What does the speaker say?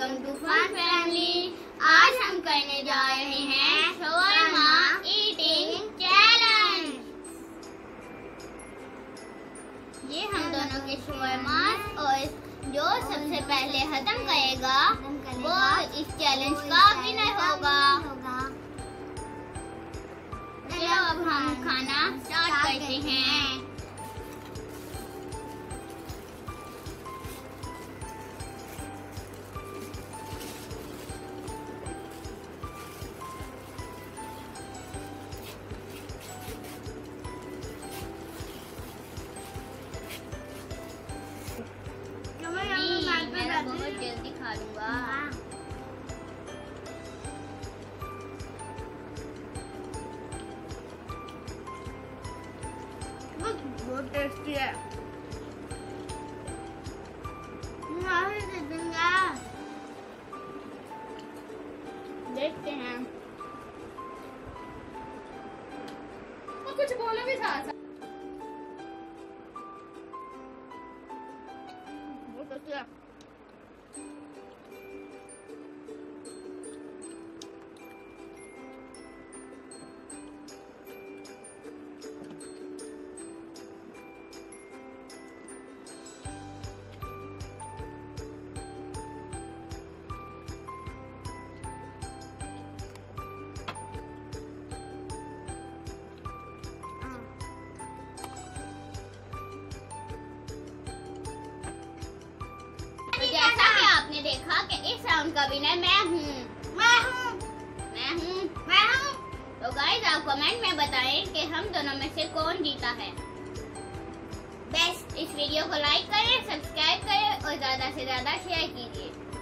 Welcome to fun family. आज हम करने जा रहे हैं शवरमा ईटिंग चैलेंज। ये हम दोनों के शवरमा और जो सबसे पहले खत्म करेगा वो इस चैलेंज का विनर होगा। चलो अब हम खाना स्टार्ट करते हैं। मैं बहुत जल्दी खा लूंगा। बहुत टेस्टी है। देखते हैं। तो कुछ बोला भी था। बहुत टेस्टी है। जैसा कि आपने देखा कि इस राउंड का विनर मैं हूँ। तो गाइस आप कमेंट में बताएं कि हम दोनों में से कौन जीता है। बेस्ट। इस वीडियो को लाइक करें, सब्सक्राइब करें और ज्यादा से ज्यादा शेयर कीजिए।